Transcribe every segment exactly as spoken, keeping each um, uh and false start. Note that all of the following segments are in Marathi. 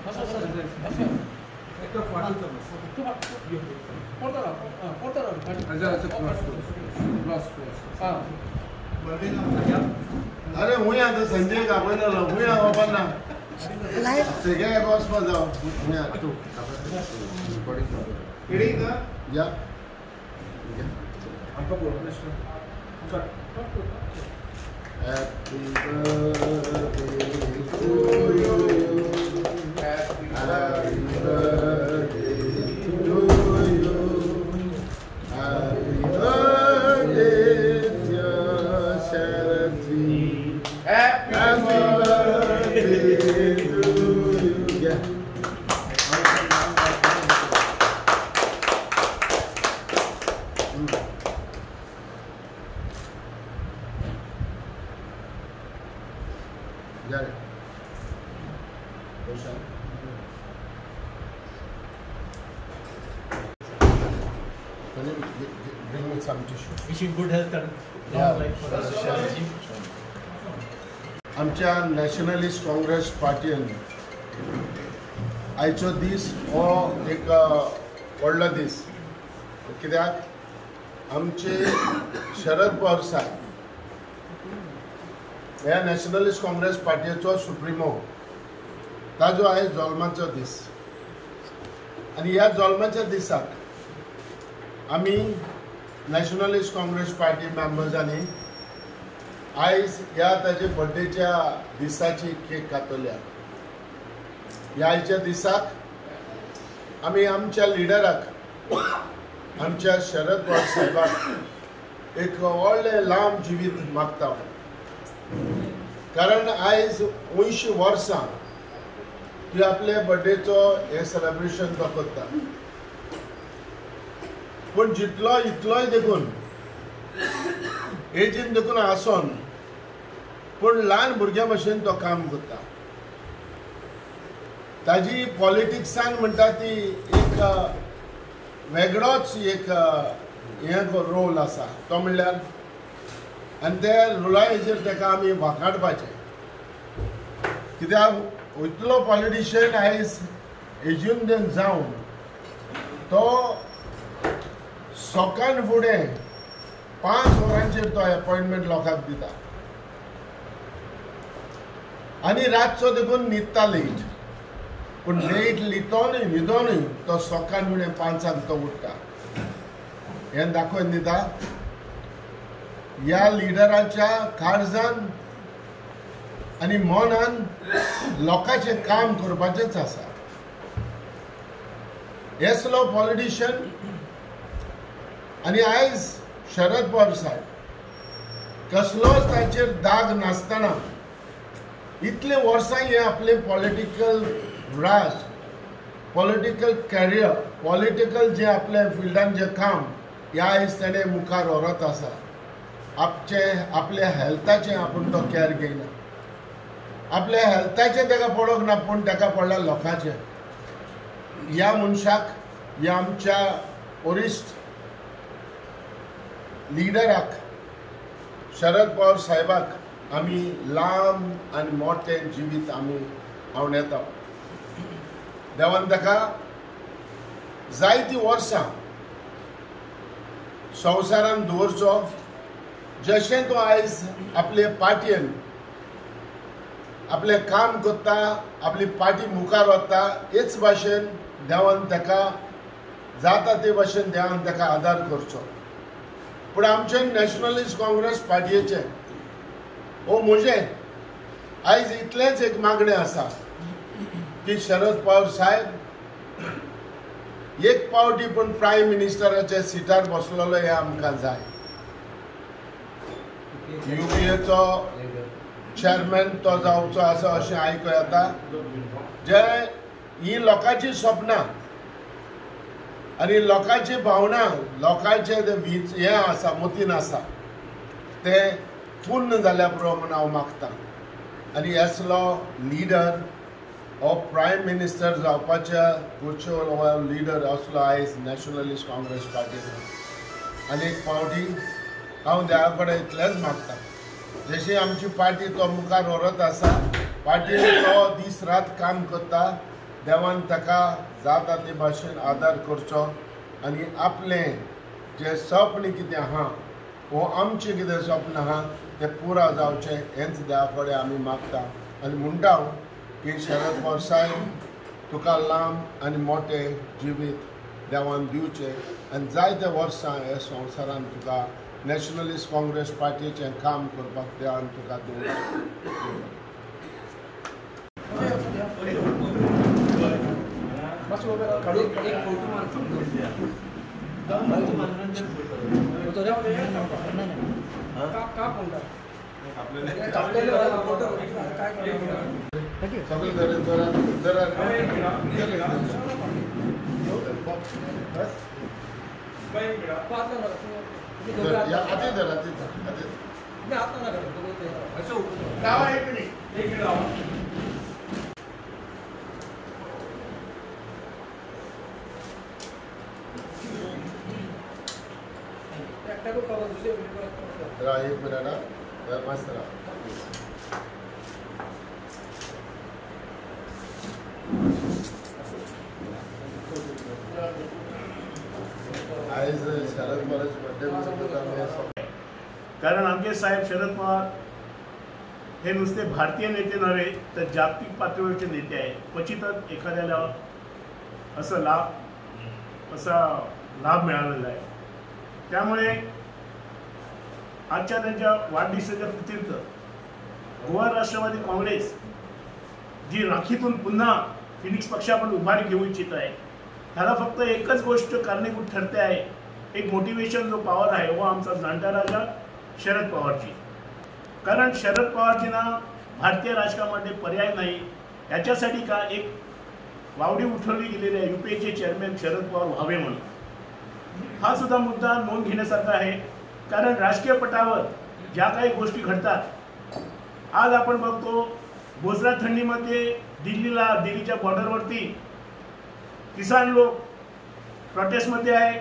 अरे हुई आता संजय का पहिला हुई बाबा ना सगळ्या बॉस मध्ये जाऊ हुई तू रेडी का या आपका बोल Happy birthday to you. Happy birthday to you. Happy birthday, dear Sharati. Happy birthday to you. Yeah. Got it. Can you bring me some tissue? Wishing good health and long life for us. आमच्या नॅशनलिस्ट काँग्रेस पार्टीन आयचो दीस हो एक व्हडलो दीस कित्याक आमचे शरद पवार साहेब ह्या नॅशनलिस्ट काँग्रेस पार्टीचो सुप्रिमो ताजो आयज जल्माचो दीस आनी ह्या जल्माच्या दिसाक आमी नॅशनलिस्ट काँग्रेस पार्टी मेंबर्सांनी आयज ह्या ताजे बर्थडेच्या दिसाची केक कातल्या ह्या आयच्या दिसाक आमी आमच्या लिडराक आमच्या शरद पवार साहेबाक एक व्हडलें लांब जिवीत मागता कारण आयज अंयशीं वर्सां ती आपल्या बर्थडेचो हे सेलिब्रेशन तो करता पूण जितलो इतलोय देखून एजीन देखून आसून पूण ल्हान भुरग्या भशेन तो काम करता ताजी पॉलिटिक्सान म्हणटा ती एक वेगळोच एक हे रोल आसा तो म्हणल्यार आनी त्या रोलाचेर ताका आमी वाखाडपाचें कित्याक इतलो पॉलिटिशियन आयज एज्यून जावन तो सोकान फुडें पांच वरांचेर तो अपॉयंटमेंट लोकांक दिता आनी रातचो देखून न्हिदता लेट पूण लेट लितोनूय न्हिदोनूय तो सोकान फुडें पांचांक तो उठटा हें दाखोवन दिता ह्या लिडराच्या काळजान आनी मनान लोकांचें काम करपाचेंच आसा येसलो पॉलिटिशियन आनी आयज शरद पवार साहेब कसलोच ताचेर दाग नासतना इतले वर्सां हे आपले पॉलिटिकल राज पॉलिटिकल कॅरियर पॉलिटिकल जे आपले फिल्डान जे काम हे आयज ताणें मुखार व्हरत आसा आपचे आपल्या हेल्थाचें आपूण तो कॅर घेयना आपल्या हेल्थाचें ताका पडोवंक ना पूण ताका पडला लोकांचें ह्या मनशाक ह्या आमच्या वरिश्ठ लिडराक शरद पवार साहेबाक आमी लांब आनी मोठें जिवीत आमी आंवडेता देवान ताका जायतीं वर्सां संवसारान दवरचो जशें तो आयज आपले पार्टयेन आपलें काम करता आपली पार्टी मुखार व्हरता हेच भाशेन देवान ताका जाता ते भाशेन देवान ताका आदार करचो पूण आमचे नॅशनलिस्ट काँग्रेस पार्टयेचे ओ म्हजें आयज इतलेंच एक मागणें आसा की शरद पवार साहेब एक पावटी पूण प्रायम मिनिस्टराच्या सिटार बसलेलो हें आमकां जाय युपीएचो चेअरमॅन तो जावचो आसा अशें आयकूं येता जे ही लोकांची स्वप्नां आनी लोकांची भावना लोकांचे हें आसा मतीन आसा ते पूर्ण जाल्या पुरो म्हूण हांव मागतां आनी असलो लिडर हो प्रायम मिनिस्टर जावपाच्या खुर्चेर लिडर असलो आयज नॅशनलिस्ट काँग्रेस पार्टीन आनी एक फावटी हांव देवा कडेन इतलेंच मागतां जशी आमची पार्टी तो मुखार व्हरत आसा पार्टीन तो दीस रात काम करता देवान ताका जाता ते भाशेन आदार करचो आनी आपलें जे स्वप्न कितें आहा वो आमचें कितें स्वप्न आहा तें पुरा जावचें हेंच देवा कडेन आमी मागता आनी म्हणटा हांव की शरद पवार साहेब तुका लांब आनी मोठें जिवीत देवान दिवचें आनी जायते वर्सां हे संवसारान तुका नॅशनलिस्ट काँग्रेस पार्टीचें काम करपाक देवान तुका दवरचें. एक मिनट मस्त आज शरद पवार कारण आमचे साहेब शरद पवार हे नुसते भारतीय नेते नव्हे तर जागतिक पातळीवरचे नेते आहे. क्वचितच एखाद्याला असं लाभ असा लाभ मिळालेला आहे. त्यामुळे आजच्या त्यांच्या वाढदिवसाच्या प्रीत्यर्थ गोवा राष्ट्रवादी काँग्रेस जी राखीतून पुन्हा फिनिक्स पक्षाकडून उभारी घेऊ इच्छित आहे ह्याला फक्त एकच गोष्ट कारणीभूत ठरते आहे, एक मोटिवेशन जो पॉवर आहे वो आमचा जाणता राजा शरद पवारजी. कारण शरद पवारजींना भारतीय राजकारणामध्ये पर्याय नाही याच्यासाठी का एक वावडी उठवली गेलेली आहे युपीएचे चेअरमॅन शरद पवार व्हावे म्हणून. हा सुद्धा मुद्दा नोंद घेण्यासारखा आहे. कारण राजकीय पटावर ज्या काही गोष्टी घडतात आज आपण बघतो बोचरा थंडीमध्ये दिल्लीला दिल्लीच्या बॉर्डरवरती किसान लोक प्रोटेस्टमध्ये आहे.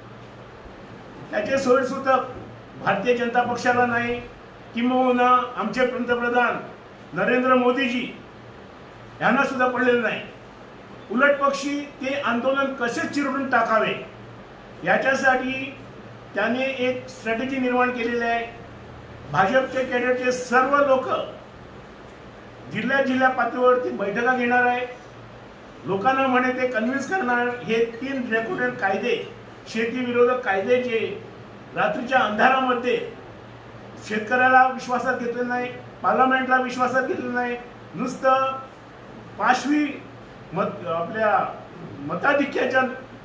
त्याचे सोयीसुद्धा भारतीय जनता पक्षाला नाही किंबहुना आमचे पंतप्रधान नरेंद्र मोदीजी यांना सुद्धा पडलेलं नाही. उलट पक्षी ते आंदोलन कसे चिरडून टाकावे याच्यासाठी त्याने एक स्ट्रॅटेजी निर्माण केलेली आहे. भाजपचे कॅडरचे सर्व लोक जिल्ह्या जिल्ह्या पातळीवरती बैठका घेणार आहे. लोकांना म्हणे ते कन्व्हिन्स करणार. हे तीन रेकॉर्डेड कायदे शेती विरोधक कायदे जे रात्रीच्या अंधारामध्ये शेतकऱ्याला विश्वासात घेतले नाही, पार्लमेंटला विश्वासात घेतले नाही, नुसतं पाशवी मत आपल्या मताधिक्याच्या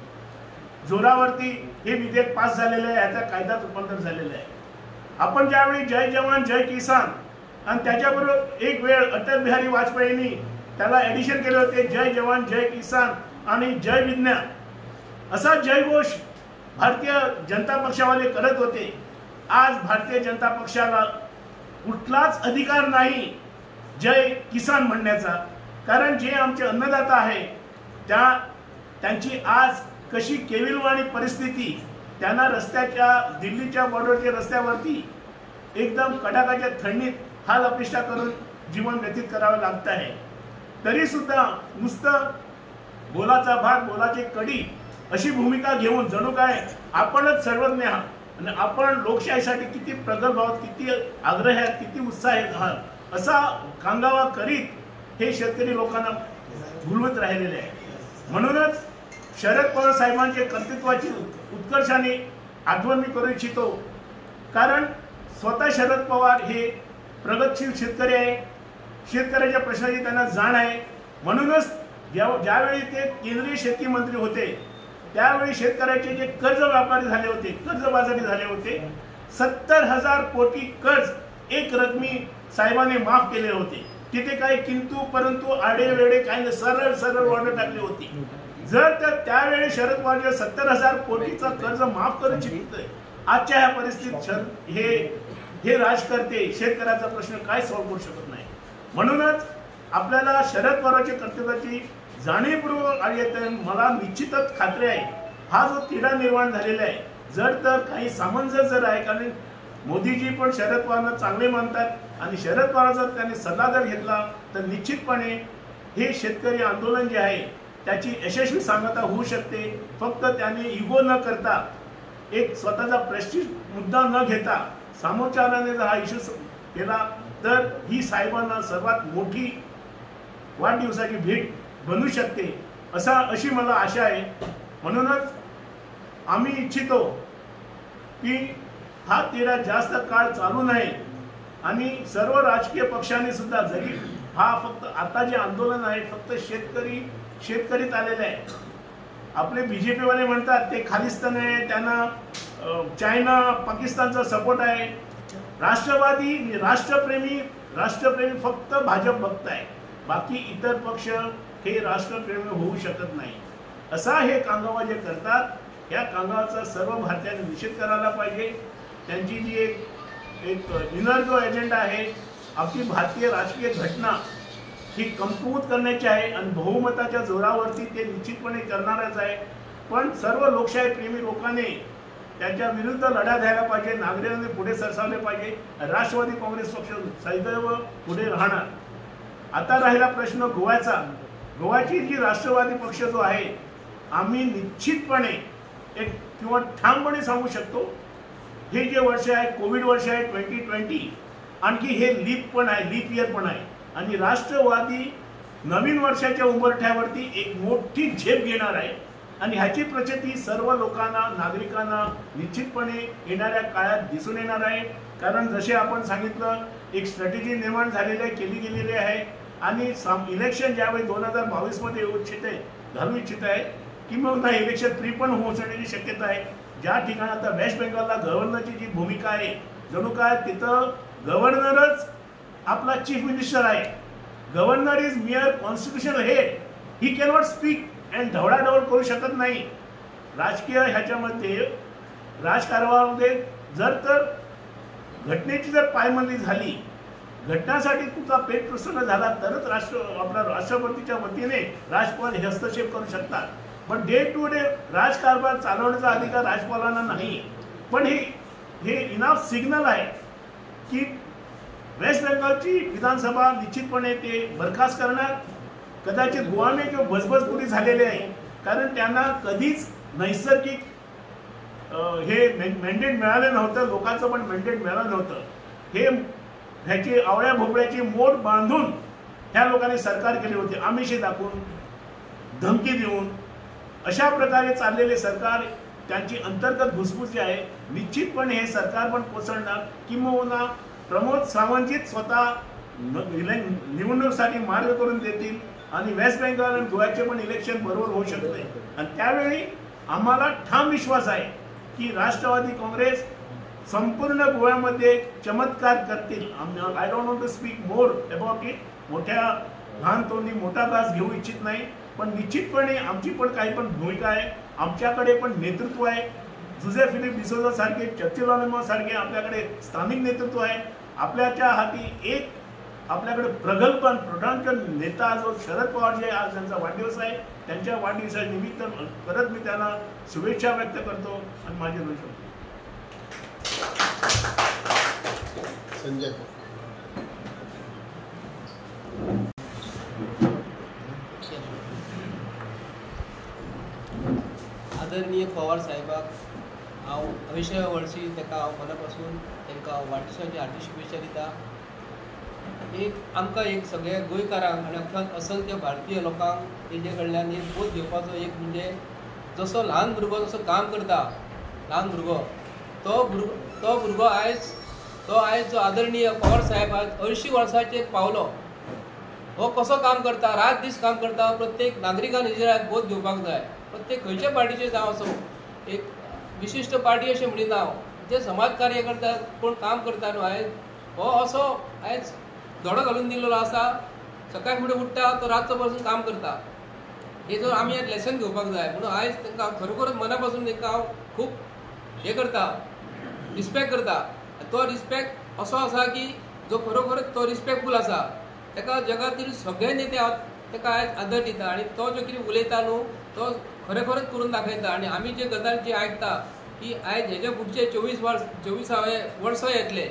जोरावरती हे विधेयक पास झालेले आहे, याचा कायद्यात रूपांतर झालेलं आहे. आपण ज्यावेळी जय जवान जय किसान आणि त्याच्याबरोबर एक वेळ अटल बिहारी वाजपेयींनी त्याला ॲडिशन केले होते जय जवान जय किसान आणि जय विज्ञान असा जयघोष भारतीय जनता पक्षावाले करत होते. आज भारतीय जनता पक्षाला कुठलाच अधिकार नाही जय किसान म्हणण्याचा. कारण जे आमचे अन्नदाता आहे त्या त्यांची आज कशी केविलवाणी परिस्थिती, त्यांना रस्त्याच्या दिल्लीच्या बॉर्डरच्या रस्त्यावरती एकदम कडाकाच्या थंडीत हाल अपेक्षा करून जीवन व्यतीत करावे लागत आहे. तरी सुद्धा नुसतं बोलाचा भात बोलाची कडी अशी भूमिका घेऊन जणू काय आपणच सर्वज्ञ आहात आणि आपण लोकशाहीसाठी किती प्रगल्भ आहोत, किती आग्रह आहेत, किती उत्साह आहात असा कांगावा करीत हे शेतकरी लोकांना भुलवत राहिलेले आहे. म्हणूनच शरद पवार साहेबांच्या कर्तृत्वाची उत्कर्षाने आठवण मी करू इच्छितो. कारण स्वतः शरद पवार हे प्रगतशील शेतकरी आहे. शेतकऱ्याच्या प्रश्नाची त्यांना जाण आहे. म्हणूनच ज्यावेळी ते केंद्रीय शेती मंत्री होते त्यावेळी शेतकऱ्याचे जे कर्ज व्यापारी झाले होते, कर्जबाजारी झाले होते, सत्तर हजार कोटी कर्ज एक रकमी साहेबांनी माफ केले होते. तिथे काही किंतु परंतु आडे वेडे काही सरळ सरळ ऑर्डर टाकली होती. जर त्या त्यावेळी शरद पवार सत्तर हजार कोटीचा कर्ज माफ करू इच्छितोय आजच्या ह्या परिस्थितीत हे हे राजकर्ते शेतकऱ्याचा प्रश्न काय सॉल्व्ह करू शकत नाही. म्हणूनच आपल्याला शरद पवारच्या कर्तव्याची जाणीवपूर्वक आणि मला निश्चितच खात्री आहे हा जो तिढा निर्माण झालेला आहे जर तर काही सामंजस्य जर आहे कारण मोदीजी पण शरद पवारांना चांगले मानतात आणि शरद पवार जर त्यांनी सल्ला जर घेतला तर निश्चितपणे हे शेतकरी आंदोलन जे आहे त्याची यशस्वी सांगता होऊ शकते फक्त त्याने इगो न करता, एक स्वतःचा प्रेस्टिज मुद्दा न घेता सामोपचाराने जर हा इश्यू केला तर ही साहेबांना सर्वात मोठी वाढदिवसाची भेट बनू शकते असा अशी मला आशा आहे. म्हणूनच आम्ही इच्छितो की हा तिढा जास्त काळ चालू नये आणि सर्व राजकीय पक्षांनी सुद्धा, जरी हा फक्त आता जे आंदोलन आहे फक्त शेतकरी शेतकरीत आलेले आहे. आपले बीजेपी वाले म्हणतात ते खालिस्तान आहे, त्यांना चायना पाकिस्तानचा सपोर्ट आहे. राष्ट्रवादी राष्ट्रप्रेमी राष्ट्रप्रेमी फक्त भाजप बघताय, बाकी इतर पक्ष हे राष्ट्रप्रेमी होऊ शकत नाही. असा हे कांगावा जे करतात या कांगावाचा सर्व भारतीयांनी निषेध करायला पाहिजे. त्यांची जी एक एक इनर जो एजेंडा आहे, आपली भारतीय राजकीय घटना ही कमकुवत करण्याची आहे आणि बहुमताच्या जोरावरती ते निश्चितपणे करणारच आहे. पण सर्व लोकशाही प्रेमी लोकांनी त्याच्या विरुद्ध लढा द्यायला पाहिजे, नागरिकांनी पुढे सरसावले पाहिजे. राष्ट्रवादी काँग्रेस पक्ष सदैव पुढे राहणार. आता राहिला प्रश्न गोव्याचा. गोव्याची जी राष्ट्रवादी पक्ष जो आहे, आम्ही निश्चितपणे एक किंवा ठामपणे सांगू शकतो, हे जे वर्ष आहे कोविड वर्ष आहे ट्वेंटी ट्वेंटी, आणखी हे लीप पण आहे, लीप इयर पण आहे आणि राष्ट्रवादी नवीन वर्षाच्या उंबरठ्यावरती एक मोठी झेप घेणार आहे आणि ह्याची प्रचिती सर्व लोकांना, नागरिकांना निश्चितपणे येणाऱ्या काळात दिसून येणार आहे. कारण जसे आपण सांगितलं, एक स्ट्रॅटेजी निर्माण झालेली आहे, केली गेलेली आहे आणि इलेक्शन ज्यावेळी दोन हजार बावीस मध्ये येऊ इच्छिते घालू इच्छित आहे की मग ना इलेक्शन फ्री पण होण्याची शक्यता आहे. ज्या ठिकाणी आता वेस्ट बेंगॉलला गव्हर्नरची जी भूमिका आहे, जणू काय तिथं गव्हर्नरच आपला चीफ मिनिस्टर आहे. Governor is mere constitutional head, he cannot speak and ढवळाढवळ करू शकत नाही. राजकीय ह्याच्यामध्ये राजकारणामध्ये जर तर घटनेची जर पायमल्ली झाली, घटनासाठी तुमचा पेट प्रसन्न झाला तरच राष्ट्र आपल्या राष्ट्रपतीच्या वतीने राजपाल हे हस्तक्षेप करू शकतात. पण डे टू डे राजकारभार चालवण्याचा अधिकार राजपालांना नाही. पण हे हे इनाफ सिग्नल आहे की वेस्ट बेंगॉलची विधानसभा निश्चितपणे ते बरखास्त करणार. कदाचित गोवाने किंवा भसभसपुरी झालेले आहे, कारण त्यांना कधीच नैसर्गिक हे मॅन्डेट मिळालं नव्हतं, लोकांचं पण मॅन्डेट मिळालं नव्हतं. हे ह्याची आवळ्या भोपळ्याची मोठ बांधून ह्या लोकांनी सरकार केले होते, आमिषे दाखवून, धमकी देऊन. अशा प्रकारे चाललेले सरकार, त्यांची अंतर्गत घुसघुस जी आहे, निश्चितपणे हे सरकार पण कोसळणार. किंबहुना प्रमोद सावंतजीत स्वतः निवडणुकीसाठी मार्ग करून देतील आणि वेस्ट बेंगॉल आणि गोव्याचे पण इलेक्शन बरोबर होऊ शकते. आणि त्यावेळी आम्हाला ठाम विश्वास आहे की राष्ट्रवादी काँग्रेस संपूर्ण गोव्यामध्ये चमत्कार करतील. I don't want to speak more about it. मोठ्या लहान तोंडी मोठा घास घेऊ इच्छित नाही, पण निश्चितपणे आमची पण काही पण भूमिका आहे. आमच्याकडे पण नेतृत्व आहे. जुझे फिलिप डिसोजा सारखे, चर्चिल सारखे आपल्याकडे स्थानिक नेतृत्व आहे. आपल्याच्या हाती एक आपल्याकडे प्रगल्भ प्रधान नेता जो शरद पवार जे आज त्यांचा वाढदिवस आहे, त्यांच्या वाढदिवसानिमित्त परत मी त्यांना शुभेच्छा व्यक्त करतो आणि माझे दोन शब्द. संजय आदरणीय पवार साहेबाक हांव अयशे वर्षी ताका हांव मना पासून तांकां वाडदिवसाची हार्दिक शुभेच्छा दिता. एक आमकां एक सगळ्या गोंयकारांक आनी अख्ख्या असंख्य भारतीय लोकांक तेजे कडल्यान एक बोध घेवपाचो एक म्हणजे जसो ल्हान भुरगो जसो काम करता, ल्हान भुरगो तो भुरगो तो भुरगो आयज तो आयज जो आदरणीय पवार साहेब आज अंयशीं वर्सांचेर पावलो, हो कसो काम करता, रात दीस काम करता. प्रत्येक नागरिकान हेजेर बोध घेवपाक जाय. प्रत्येक खंयचे पार्टीचे जावं असो, एक विशिश्ट पार्टी अशें म्हणिना हांव, जे समाज कार्य करता, कोण काम करता न्हू, आयज हो असो आयज धडो घालून दिल्लो आसा. सकाळी फुडें उठ्ठा तो रातचो पासून काम करता. हेजो आमी एक लेसन घेवपाक जाय. म्हणून आयज तांकां खरोखर मना पासून तांकां हांव खूब हें करता, रिस्पेक्ट करता. तो रिस्पेक्ट असो आसा की जो खरोखरच तो रिस्पेक्टफूल आसा. ताका जगातील सगळे नेते ताका आयज आदर दिता आनी तो जो कितें उलयता न्हू तो खरेखरच करून दाखयता. आनी आमी जे गजाल जी आयकता की आयज हेजे फुडचे चोवीस वर्स चोवीसावे वर्स येतले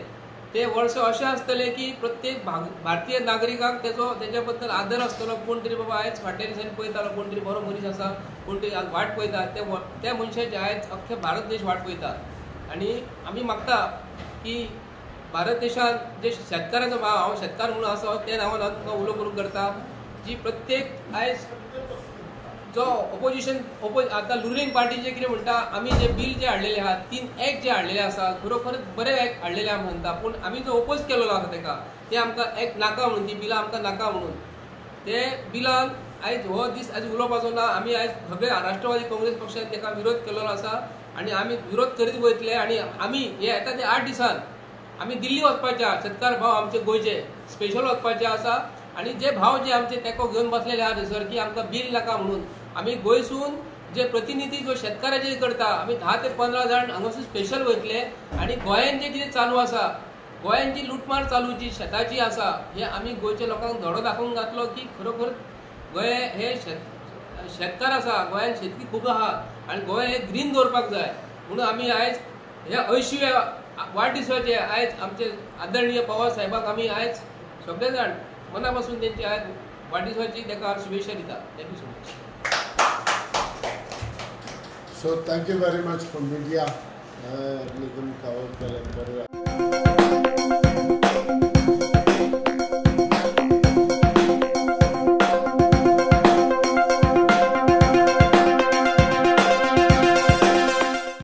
ते वर्ष अशें आसतलें की प्रत्येक भारतीय नागरिकाक तेजो तेज्या बद्दल आदर आसतलो. कोण तरी बाबा आयज फाटल्या दिसांनी पळयतालो कोण तरी बरो मनीस आसा कोण तरी वाट पळयता ते त्या मनशाची आयज अख्खे भारत देश वाट पळयता. आनी आमी मागता की भारत देशांत जे शेतकाराचो भाव हांव शेतकार म्हणून आसा त्या नांवान हांव तुमकां उलो करूंक करता जी प्रत्येक आयज जो ऑपोजिशन ओपो आतां रुलिंग पार्टी जे कितें म्हणटा आमी जे बील जे हाडलेले आहा तीन एक्ट जे हाडलेले आसा खरोखरच बरे एक्ट हाडलेले आहा म्हणटा. पूण आमी जो ओपोज केलेलो आसा तेका ते आमकां एक्ट नाका म्हणून ती बिलां आमकां नाका म्हणून ते बिलान आयज हो दीस आयज उलोवपाचो ना. आमी आयज सगळे राष्ट्रवादी काँग्रेस पक्षान तेका विरोध केलेलो आसा आनी आमी विरोध करीत वयतले. आनी आमी हे येता ते आठ दिसान आमी दिल्ली वचपाचे आहा. शेतकार भाव आमचे गोंयचे स्पेशल वचपाचे आसा आनी जे भाव जे आमचे तेको घेवन बसलेले आहा थंयसर की आमकां बील नाका म्हणून आमी गोंयसून जे प्रतिनिधी जो शेतकाराचे करता आमी धा ते पंदरा जाण हांगासून स्पेशल वयतले आनी गोंयान जे कितें चालू आसा गोंयान जी लुटमार चालू जी शेताची आसा हे आमी गोंयच्या लोकांक धडो दाखोवन घातलो की खरोखर गोंय हे शेत शेतकार आसा गोंयान शेतकी खूब आहा आनी गोंय हे ग्रीन दवरपाक जाय म्हणून आमी आयज हे अंयशीव्या वाडदिसाचे आयज आमचे आदरणीय पवार साहेबाक आमी आयज सगळे जाण मना पासून तेंची आयज वाडदिसाची तेका शुभेच्छा दिता. Thank you so much. So thank you very much for media. Uh,